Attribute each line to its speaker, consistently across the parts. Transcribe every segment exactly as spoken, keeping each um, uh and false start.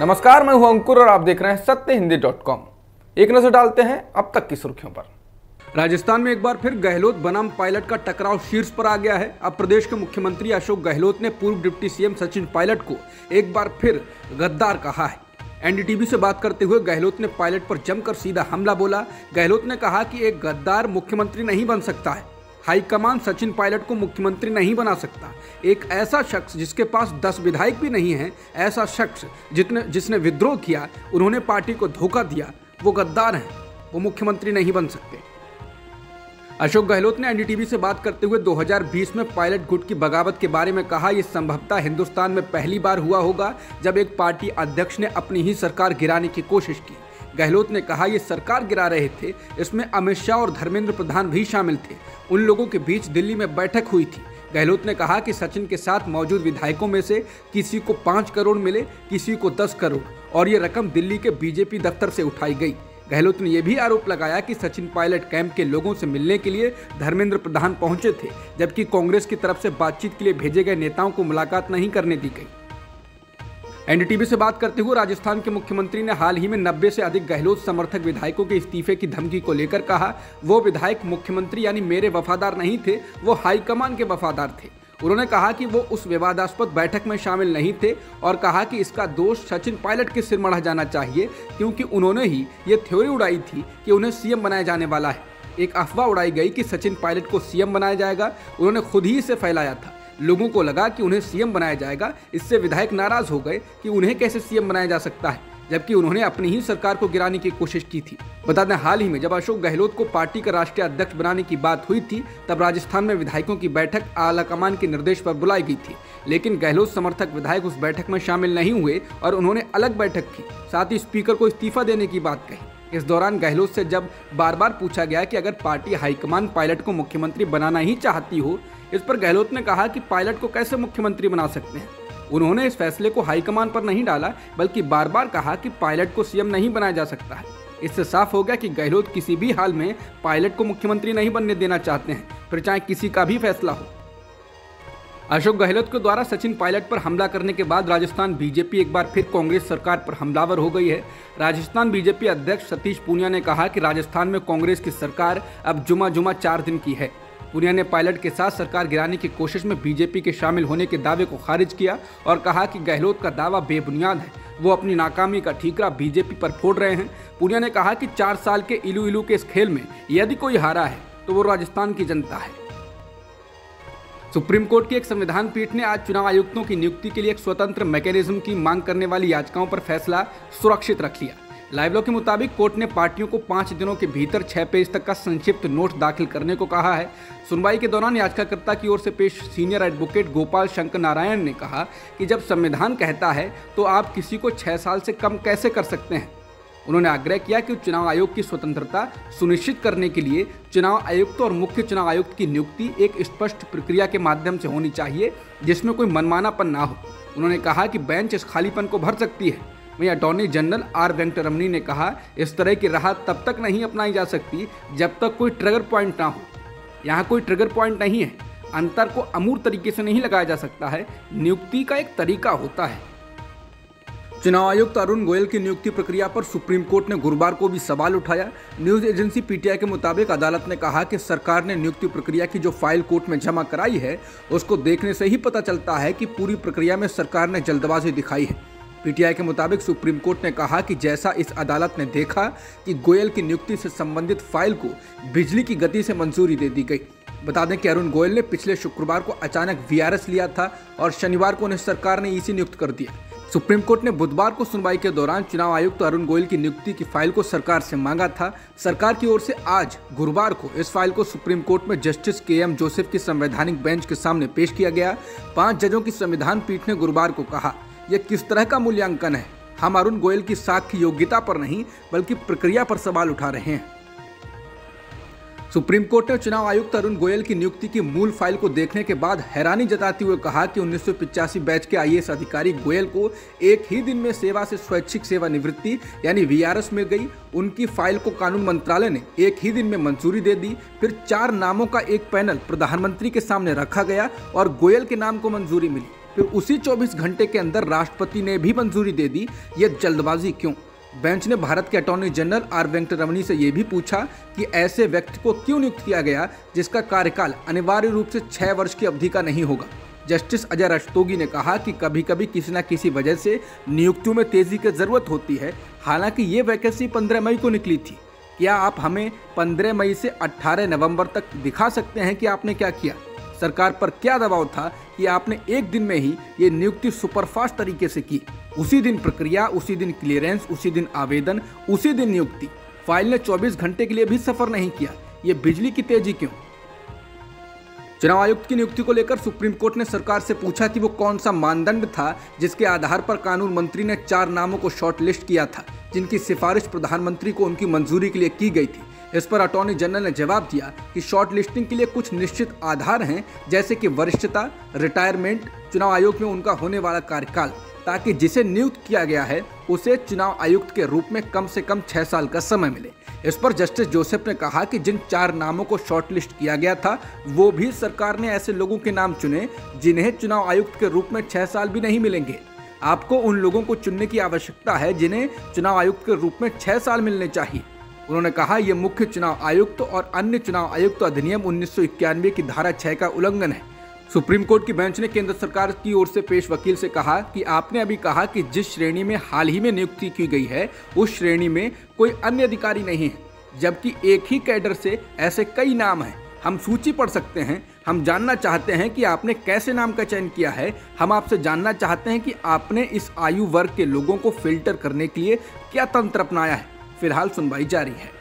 Speaker 1: नमस्कार, मैं हूं अंकुर और आप देख रहे हैं सत्य हिंदी डॉट कॉम। एक नजर डालते हैं अब तक की सुर्खियों पर।
Speaker 2: राजस्थान में एक बार फिर गहलोत बनाम पायलट का टकराव शीर्ष पर आ गया है। अब प्रदेश के मुख्यमंत्री अशोक गहलोत ने पूर्व डिप्टी सीएम सचिन पायलट को एक बार फिर गद्दार कहा है। एनडीटीवी से बात करते हुए गहलोत ने पायलट पर जमकर सीधा हमला बोला। गहलोत ने कहा कि एक गद्दार मुख्यमंत्री नहीं बन सकता है। हाईकमान सचिन पायलट को मुख्यमंत्री नहीं बना सकता। एक ऐसा शख्स जिसके पास दस विधायक भी नहीं है, ऐसा शख्स जितने जिसने विद्रोह किया, उन्होंने पार्टी को धोखा दिया, वो गद्दार हैं, वो मुख्यमंत्री नहीं बन सकते। अशोक गहलोत ने एनडीटीवी से बात करते हुए दो हज़ार बीस में पायलट गुट की बगावत के बारे में कहा, यह संभवतः हिंदुस्तान में पहली बार हुआ होगा जब एक पार्टी अध्यक्ष ने अपनी ही सरकार गिराने की कोशिश की। गहलोत ने कहा, ये सरकार गिरा रहे थे, इसमें अमित शाह और धर्मेंद्र प्रधान भी शामिल थे। उन लोगों के बीच दिल्ली में बैठक हुई थी। गहलोत ने कहा कि सचिन के साथ मौजूद विधायकों में से किसी को पाँच करोड़ मिले, किसी को दस करोड़, और ये रकम दिल्ली के बीजेपी दफ्तर से उठाई गई। गहलोत ने यह भी आरोप लगाया कि सचिन पायलट कैंप के लोगों से मिलने के लिए धर्मेंद्र प्रधान पहुंचे थे, जबकि कांग्रेस की तरफ से बातचीत के लिए भेजे गए नेताओं को मुलाकात नहीं करने दी गई। एनडीटीवी से बात करते हुए राजस्थान के मुख्यमंत्री ने हाल ही में नब्बे से अधिक गहलोत समर्थक विधायकों के इस्तीफे की धमकी को लेकर कहा, वो विधायक मुख्यमंत्री यानी मेरे वफादार नहीं थे, वो हाईकमान के वफादार थे। उन्होंने कहा कि वो उस विवादास्पद बैठक में शामिल नहीं थे और कहा कि इसका दोष सचिन पायलट के सिर मढ़ा जाना चाहिए, क्योंकि उन्होंने ही ये थ्योरी उड़ाई थी कि उन्हें सीएम बनाया जाने वाला है। एक अफवाह उड़ाई गई कि सचिन पायलट को सीएम बनाया जाएगा, उन्होंने खुद ही इसे फैलाया था। लोगों को लगा कि उन्हें सीएम बनाया जाएगा, इससे विधायक नाराज हो गए कि उन्हें कैसे सीएम बनाया जा सकता है, जबकि उन्होंने अपनी ही सरकार को गिराने की कोशिश की थी। बता दें, हाल ही में जब अशोक गहलोत को पार्टी का राष्ट्रीय अध्यक्ष बनाने की बात हुई थी, तब राजस्थान में विधायकों की बैठक आलाकमान के निर्देश पर बुलाई गई थी, लेकिन गहलोत समर्थक विधायक उस बैठक में शामिल नहीं हुए और उन्होंने अलग बैठक की, साथ ही स्पीकर को इस्तीफा देने की बात कही। इस दौरान गहलोत से जब बार बार पूछा गया कि अगर पार्टी हाईकमान पायलट को मुख्यमंत्री बनाना ही चाहती हो, इस पर गहलोत ने कहा कि पायलट को कैसे मुख्यमंत्री बना सकते हैं। उन्होंने इस फैसले को हाईकमान पर नहीं डाला, बल्कि बार बार कहा कि पायलट को सीएम नहीं बनाया जा सकता है। इससे साफ हो गया कि गहलोत किसी भी हाल में पायलट को मुख्यमंत्री नहीं बनने देना चाहते हैं, फिर चाहे किसी का भी फैसला हो। अशोक गहलोत के द्वारा सचिन पायलट पर हमला करने के बाद राजस्थान बीजेपी एक बार फिर कांग्रेस सरकार पर हमलावर हो गई है। राजस्थान बीजेपी अध्यक्ष सतीश पूनिया ने कहा कि राजस्थान में कांग्रेस की सरकार अब जुमा जुमा चार दिन की है। पूनिया ने पायलट के साथ सरकार गिराने की कोशिश में बीजेपी के शामिल होने के दावे को खारिज किया और कहा कि गहलोत का दावा बेबुनियाद है, वो अपनी नाकामी का ठीकरा बीजेपी पर फोड़ रहे हैं। पूनिया ने कहा कि चार साल के इलू इलू के इस खेल में यदि कोई हारा है तो वो राजस्थान की जनता है। सुप्रीम कोर्ट की एक संविधान पीठ ने आज चुनाव आयुक्तों की नियुक्ति के लिए एक स्वतंत्र मैकेनिज्म की मांग करने वाली याचिकाओं पर फैसला सुरक्षित रख लिया। लाइव लॉ के मुताबिक कोर्ट ने पार्टियों को पाँच दिनों के भीतर छह पेज तक का संक्षिप्त नोट दाखिल करने को कहा है। सुनवाई के दौरान याचिकाकर्ता की ओर से पेश सीनियर एडवोकेट गोपाल शंकर नारायण ने कहा कि जब संविधान कहता है तो आप किसी को छह साल से कम कैसे कर सकते हैं। उन्होंने आग्रह किया कि चुनाव आयोग की स्वतंत्रता सुनिश्चित करने के लिए चुनाव आयुक्त और मुख्य चुनाव आयुक्त की नियुक्ति एक स्पष्ट प्रक्रिया के माध्यम से होनी चाहिए, जिसमें कोई मनमानापन ना हो। उन्होंने कहा कि बेंच इस खालीपन को भर सकती है। वहीं अटॉर्नी जनरल आर वेंकटरमणी ने कहा, इस तरह की राह तब तक नहीं अपनाई जा सकती जब तक कोई ट्रिगर पॉइंट ना हो। यहाँ कोई ट्रिगर पॉइंट नहीं है, अंतर को अमूर्त तरीके से नहीं लगाया जा सकता है, नियुक्ति का एक तरीका होता है। चुनाव आयुक्त अरुण गोयल की नियुक्ति प्रक्रिया पर सुप्रीम कोर्ट ने गुरुवार को भी सवाल उठाया। न्यूज एजेंसी पीटीआई के मुताबिक अदालत ने कहा कि सरकार ने नियुक्ति प्रक्रिया की जो फाइल कोर्ट में जमा कराई है, उसको देखने से ही पता चलता है कि पूरी प्रक्रिया में सरकार ने जल्दबाजी दिखाई है। पीटीआई के मुताबिक सुप्रीम कोर्ट ने कहा कि जैसा इस अदालत ने देखा कि गोयल की नियुक्ति से संबंधित फाइल को बिजली की गति से मंजूरी दे दी गई। बता दें कि अरुण गोयल ने पिछले शुक्रवार को अचानक वीआरएस लिया था और शनिवार को उन्हें सरकार ने ईसी नियुक्त कर दिया। सुप्रीम कोर्ट ने बुधवार को सुनवाई के दौरान चुनाव आयुक्त तो अरुण गोयल की नियुक्ति की फाइल को सरकार से मांगा था। सरकार की ओर से आज गुरुवार को इस फाइल को सुप्रीम कोर्ट में जस्टिस के एम जोसेफ की संवैधानिक बेंच के सामने पेश किया गया। पांच जजों की संविधान पीठ ने गुरुवार को कहा, यह किस तरह का मूल्यांकन है? हम अरुण गोयल की साख की योग्यता पर नहीं बल्कि प्रक्रिया पर सवाल उठा रहे हैं। सुप्रीम कोर्ट ने चुनाव आयुक्त अरुण गोयल की नियुक्ति की मूल फाइल को देखने के बाद हैरानी जताते हुए कहा कि उन्नीस सौ पिचासी बैच के आईएएस अधिकारी गोयल को एक ही दिन में सेवा से स्वैच्छिक सेवानिवृत्ति यानी वीआरएस मिल गई। उनकी फाइल को कानून मंत्रालय ने एक ही दिन में मंजूरी दे दी। फिर चार नामों का एक पैनल प्रधानमंत्री के सामने रखा गया और गोयल के नाम को मंजूरी मिली। फिर उसी चौबीस घंटे के अंदर राष्ट्रपति ने भी मंजूरी दे दी। ये जल्दबाजी क्यों? बेंच ने भारत के अटॉर्नी जनरल आर वेंकटरमणी से यह भी पूछा कि ऐसे व्यक्ति को क्यों नियुक्त किया गया जिसका कार्यकाल अनिवार्य रूप से छह वर्ष की अवधि का नहीं होगा। जस्टिस अजय रस्तोगी ने कहा कि कभी कभी किसी न किसी वजह से नियुक्तियों में तेजी की जरूरत होती है। हालांकि ये वैकेंसी पंद्रह मई को निकली थी। क्या आप हमें पंद्रह मई से अठारह नवंबर तक दिखा सकते हैं कि आपने क्या किया? सरकार पर क्या दबाव था कि आपने एक दिन में ही ये नियुक्ति सुपरफास्ट तरीके से की? उसी दिन प्रक्रिया, उसी दिन क्लियरेंस, उसी दिन आवेदन, उसी दिन नियुक्ति। फाइल ने चौबीस घंटे के लिए भी सफर नहीं किया। ये बिजली की तेजी क्यों? चुनाव आयुक्त की नियुक्ति को लेकर सुप्रीम कोर्ट ने सरकार से पूछा कि वो कौन सा मानदंड था जिसके आधार पर कानून मंत्री ने चार नामों को शॉर्टलिस्ट किया था, जिनकी सिफारिश प्रधानमंत्री को उनकी मंजूरी के लिए की गई थी। इस पर अटॉर्नी जनरल ने जवाब दिया कि शॉर्ट लिस्टिंग के लिए कुछ निश्चित आधार हैं, जैसे कि वरिष्ठता, रिटायरमेंट, चुनाव आयोग में उनका होने वाला कार्यकाल, ताकि जिसे नियुक्त किया गया है उसे चुनाव आयुक्त के रूप में कम से कम छह साल का समय मिले। इस पर जस्टिस जोसेफ ने कहा कि जिन चार नामों को शॉर्टलिस्ट किया गया था वो भी सरकार ने ऐसे लोगों के नाम चुने जिन्हें चुनाव आयुक्त के रूप में छह साल भी नहीं मिलेंगे। आपको उन लोगों को चुनने की आवश्यकता है जिन्हें चुनाव आयुक्त के रूप में छह साल मिलने चाहिए। उन्होंने कहा यह मुख्य चुनाव आयुक्त और अन्य चुनाव आयुक्त अधिनियम उन्नीस सौ इक्यानवे की धारा छह का उल्लंघन है। सुप्रीम कोर्ट की बेंच ने केंद्र सरकार की ओर से पेश वकील से कहा कि आपने अभी कहा कि जिस श्रेणी में हाल ही में नियुक्ति की गई है उस श्रेणी में कोई अन्य अधिकारी नहीं है, जबकि एक ही कैडर से ऐसे कई नाम हैं। हम सूची पढ़ सकते हैं। हम जानना चाहते हैं कि आपने कैसे नाम का चयन किया है। हम आपसे जानना चाहते हैं कि आपने इस आयु वर्ग के लोगों को फिल्टर करने के लिए क्या तंत्र अपनाया है। फिलहाल सुनवाई जारी है।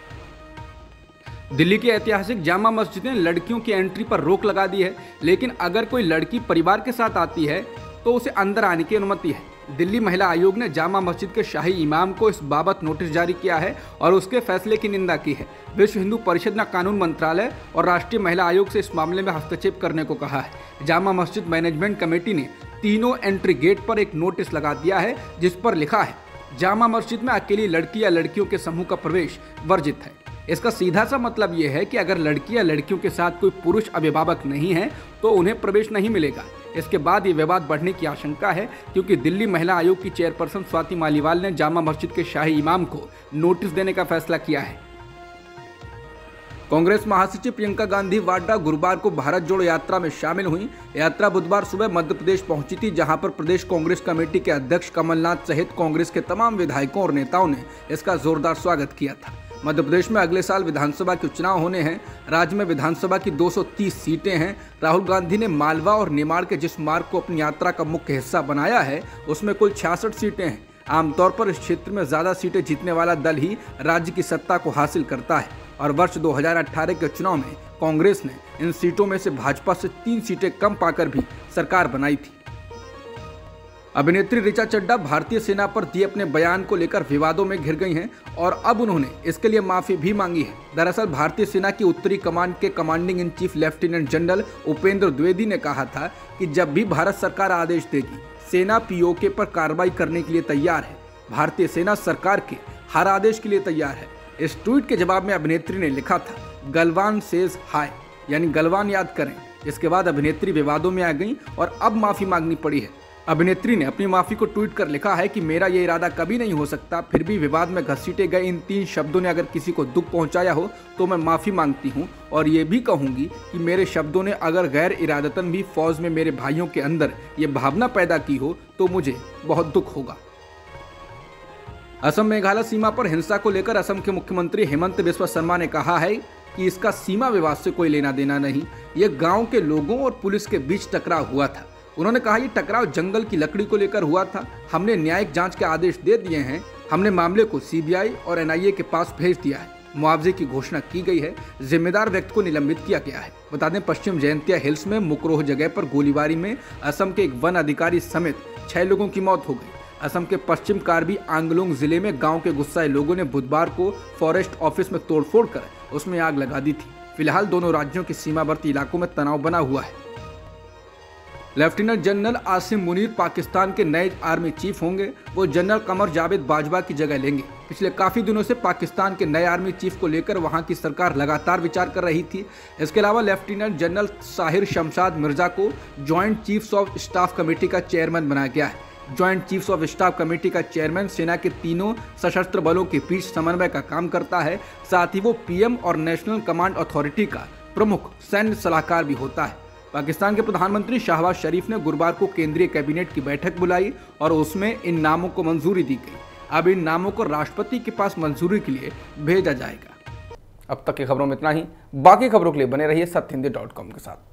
Speaker 2: दिल्ली की ऐतिहासिक जामा मस्जिद ने लड़कियों की एंट्री पर रोक लगा दी है, लेकिन अगर कोई लड़की परिवार के साथ आती है तो उसे अंदर आने की अनुमति है। दिल्ली महिला आयोग ने जामा मस्जिद के शाही इमाम को इस बाबत नोटिस जारी किया है और उसके फैसले की निंदा की है। विश्व हिंदू परिषद ने कानून मंत्रालय और राष्ट्रीय महिला आयोग से इस मामले में हस्तक्षेप करने को कहा है। जामा मस्जिद मैनेजमेंट कमेटी ने तीनों एंट्री गेट पर एक नोटिस लगा दिया है जिस पर लिखा है जामा मस्जिद में अकेली लड़की या लड़कियों के समूह का प्रवेश वर्जित है। इसका सीधा सा मतलब यह है कि अगर लड़की या लड़कियों के साथ कोई पुरुष अभिभावक नहीं है तो उन्हें प्रवेश नहीं मिलेगा। इसके बाद ये विवाद बढ़ने की आशंका है, क्योंकि दिल्ली महिला आयोग की चेयरपर्सन स्वाति मालीवाल ने जामा मस्जिद के शाही इमाम को नोटिस देने का फैसला किया है। कांग्रेस महासचिव प्रियंका गांधी वाड्रा गुरुवार को भारत जोड़ो यात्रा में शामिल हुई। यात्रा बुधवार सुबह मध्य प्रदेश पहुंची थी, जहां पर प्रदेश कांग्रेस कमेटी के अध्यक्ष कमलनाथ सहित कांग्रेस के तमाम विधायकों और नेताओं ने इसका जोरदार स्वागत किया था। मध्य प्रदेश में अगले साल विधानसभा के चुनाव होने हैं। राज्य में विधानसभा की दो सौ तीस सीटें हैं। राहुल गांधी ने मालवा और निमाड़ के जिस मार्ग को अपनी यात्रा का मुख्य हिस्सा बनाया है उसमें कुल छियासठ सीटें हैं। आमतौर पर इस क्षेत्र में ज्यादा सीटें जीतने वाला दल ही राज्य की सत्ता को हासिल करता है और वर्ष दो हज़ार अठारह के चुनाव में कांग्रेस ने इन सीटों में से भाजपा से तीन सीटें कम पाकर भी सरकार बनाई थी। अभिनेत्री ऋचा चड्ढा भारतीय सेना पर दिए अपने बयान को लेकर विवादों में घिर गई हैं और अब उन्होंने इसके लिए माफी भी मांगी है। दरअसल भारतीय सेना की उत्तरी कमांड के commanding in chief lieutenant general Upendra Dwivedi ने कहा था कि जब भी भारत सरकार आदेश देगी, सेना पीओके पर कार्रवाई करने के लिए तैयार है। भारतीय सेना सरकार के हर आदेश के लिए तैयार है। इस ट्वीट के जवाब में अभिनेत्री ने लिखा था गलवान सेज हाय, यानी गलवान याद करें। इसके बाद अभिनेत्री विवादों में आ गई और अब माफी मांगनी पड़ी है। अभिनेत्री ने अपनी माफी को ट्वीट कर लिखा है कि मेरा ये इरादा कभी नहीं हो सकता, फिर भी विवाद में घसीटे गए इन तीन शब्दों ने अगर किसी को दुख पहुंचाया हो तो मैं माफी मांगती हूं और ये भी कहूंगी कि मेरे शब्दों ने अगर गैर इरादतन भी फौज में मेरे भाइयों के अंदर ये भावना पैदा की हो तो मुझे बहुत दुख होगा। असम मेघालय सीमा पर हिंसा को लेकर असम के मुख्यमंत्री हेमंत बिस्वा शर्मा ने कहा है कि इसका सीमा विवाद से कोई लेना देना नहीं, ये गाँव के लोगों और पुलिस के बीच टकराव हुआ था। उन्होंने कहा ये टकराव जंगल की लकड़ी को लेकर हुआ था। हमने न्यायिक जांच के आदेश दे दिए हैं। हमने मामले को सीबीआई और एनआईए के पास भेज दिया है। मुआवजे की घोषणा की गई है। जिम्मेदार व्यक्ति को निलंबित किया गया है। बता दें, पश्चिम जयंतिया हिल्स में मुकरोह जगह पर गोलीबारी में असम के एक वन अधिकारी समेत छह लोगों की मौत हो गई। असम के पश्चिम कार्बी आंगलोंग जिले में गाँव के गुस्साए लोगों ने बुधवार को फॉरेस्ट ऑफिस में तोड़फोड़ कर उसमें आग लगा दी थी। फिलहाल दोनों राज्यों के सीमावर्ती इलाकों में तनाव बना हुआ है। लेफ्टिनेंट जनरल आसिम मुनीर पाकिस्तान के नए आर्मी चीफ होंगे। वो जनरल कमर जावेद बाजवा की जगह लेंगे। पिछले काफी दिनों से पाकिस्तान के नए आर्मी चीफ को लेकर वहां की सरकार लगातार विचार कर रही थी। इसके अलावा लेफ्टिनेंट जनरल साहिर शमशाद मिर्जा को joint chiefs of staff committee का चेयरमैन बनाया गया है। Joint chiefs of staff committee का चेयरमैन सेना के तीनों सशस्त्र बलों के बीच समन्वय का काम करता है। साथ ही वो पीएम और नेशनल कमांड अथॉरिटी का प्रमुख सैन्य सलाहकार भी होता है। पाकिस्तान के प्रधानमंत्री शहबाज शरीफ ने गुरुवार को केंद्रीय कैबिनेट की बैठक बुलाई और उसमें इन नामों को मंजूरी दी गई। अब इन नामों को राष्ट्रपति के पास मंजूरी के लिए भेजा जाएगा।
Speaker 1: अब तक की खबरों में इतना ही। बाकी खबरों के लिए बने रहिए सत्य हिंदी डॉट कॉम के साथ।